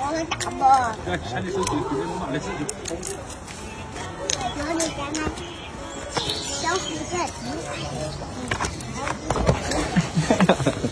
包的大包。 来，看你手机，给我妈的手机。 然后你看看，小蝴蝶。